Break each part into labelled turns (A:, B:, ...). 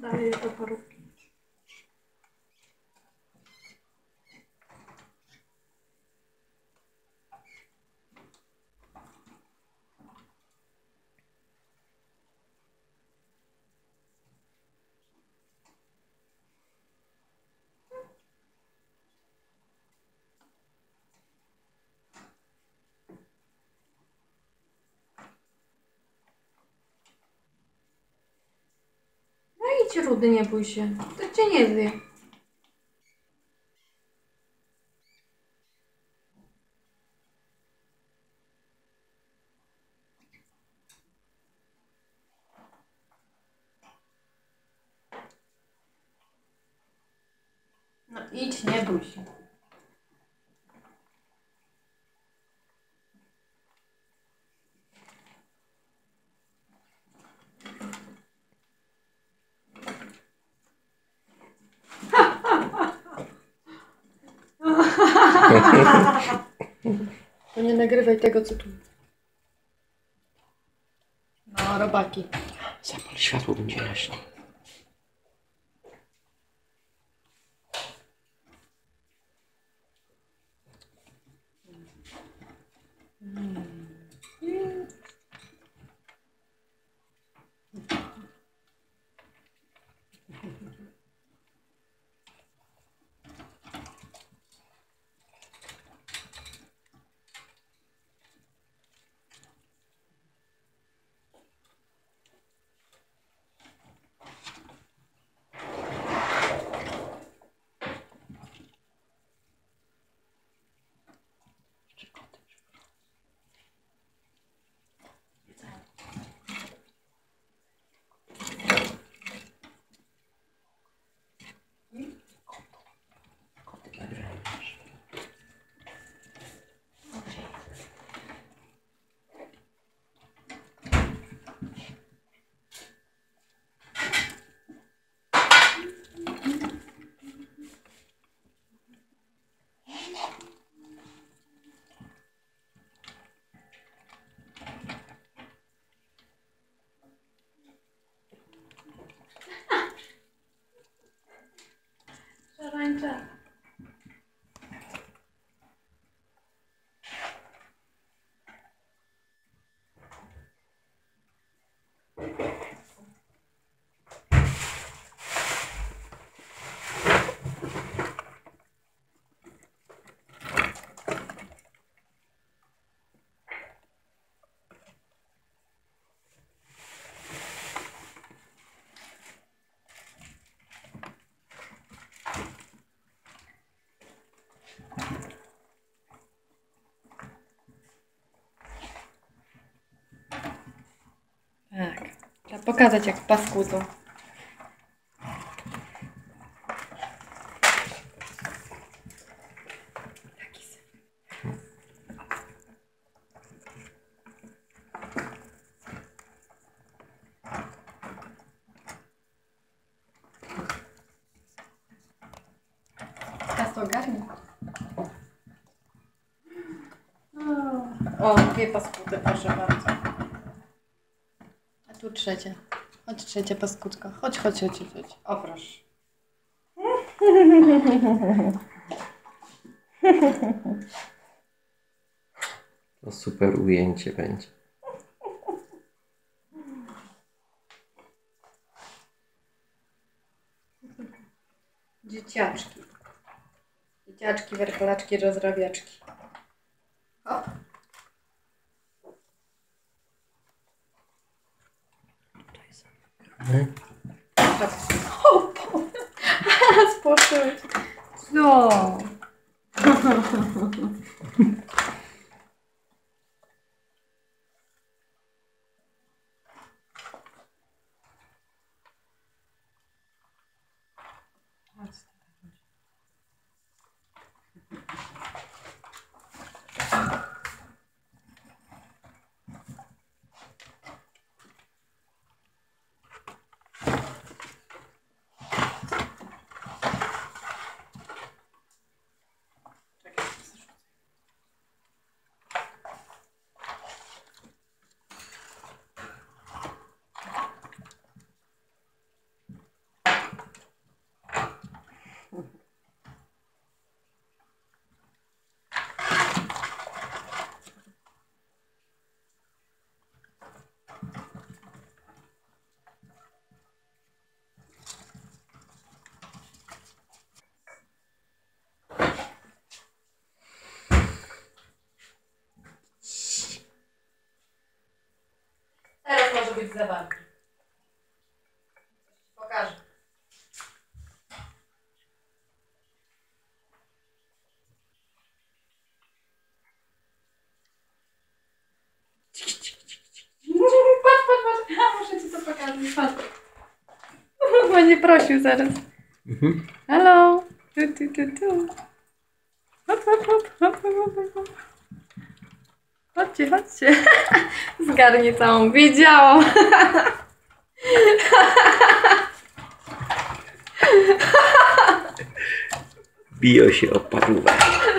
A: Daję do parówki. No idź Rudy, nie bój się. To cię nie zje. No idź, nie bój się. To nie nagrywaj tego, co tu. No, robaki.
B: Zapal światło, będzie jaśno.
A: Szarańcza. Tak. Trzeba pokazać, jak paskudzą. Taki syf. Teraz to ogarnij. O, dwie paskudy, proszę bardzo. A tu trzecia. Chodź, trzecia paskudka. Chodź, chodź, chodź, chodź. O, proszę.
B: To super ujęcie będzie.
A: Dzieciaczki. Dzieciaczki, werkolaczki, rozrabiaczki. O. Tak. O, spoczyłeś. No. być zabawny. Pokażę. Patrz. Ja muszę ci to pokazać. Patrz. Będzie prosił zaraz. Hello. Tu. Hop. Chodźcie. Zgarnie całą. Wiedziałam.
B: Biją się o parówę.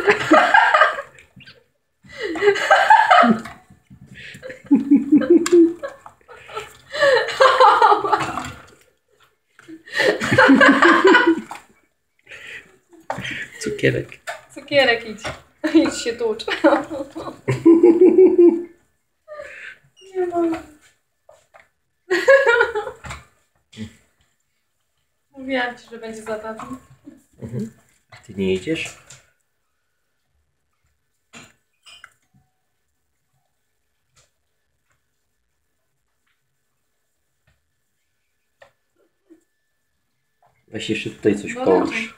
A: Cukierek idź. Idź się tłucz. Nie mogę. Mówiłam ci, że będzie zabawny.
B: A ty nie jedziesz? Weź jeszcze tutaj coś połóż.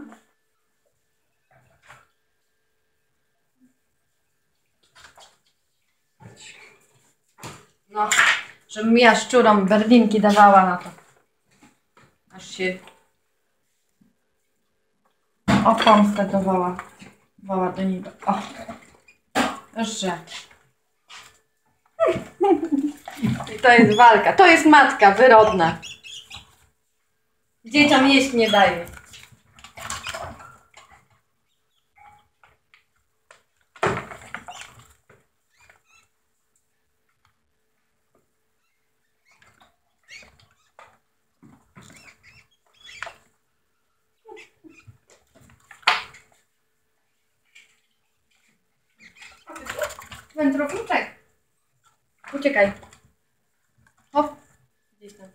A: No, żebym ja szczurom berlinki dawała na to. Aż się o pomstę dawała. Woła do niego. O. Że. I to jest walka. To jest matka wyrodna. Dzieciom jeść nie daje. Wędrowniczek. Uciekaj. Hop. Gdzieś tam.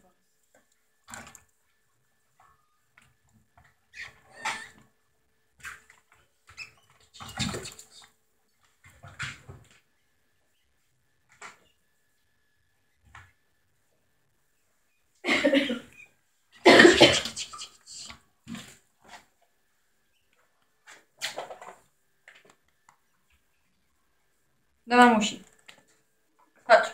A: Do mamusi. Chodź.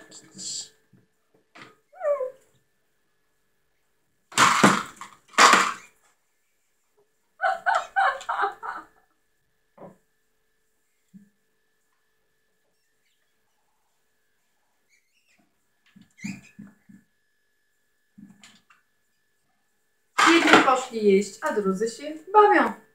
A: Jedni poszli jeść, a drudzy się bawią.